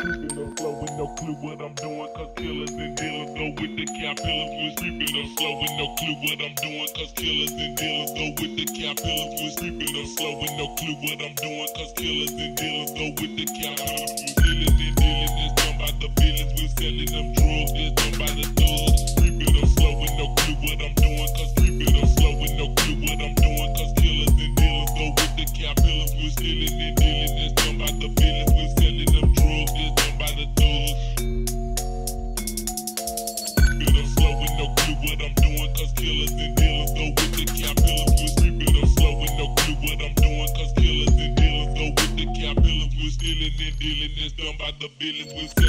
Creeping up slow with no clue what I'm doing, cause killers and dealers go with the caterpillars. We're creeping up slow with no clue what I'm doing, cause killers and dealers go with the caterpillars. We're creeping up slow with no clue what I'm doing, cause killers and dealers go with the caterpillars. We're stealing and dealing, it's done by the villains. We're selling them drugs, it's done by the thugs. Creeping up slow with no clue what I'm doing, cause creeping up slow with no clue what I'm doing, cause killers and dealers go with the caterpillars. We're stealing and dealing, it's done by the villains. We're selling them drugs, it's done by the thugs. Creeping up slow with no clue what I'm doing, cause killers and dealers go with the caterpillars. We're creeping up slow with no clue what I'm doing, cause killers and dealers go with the caterpillars. We're stealing and dealing, it's done by the villains.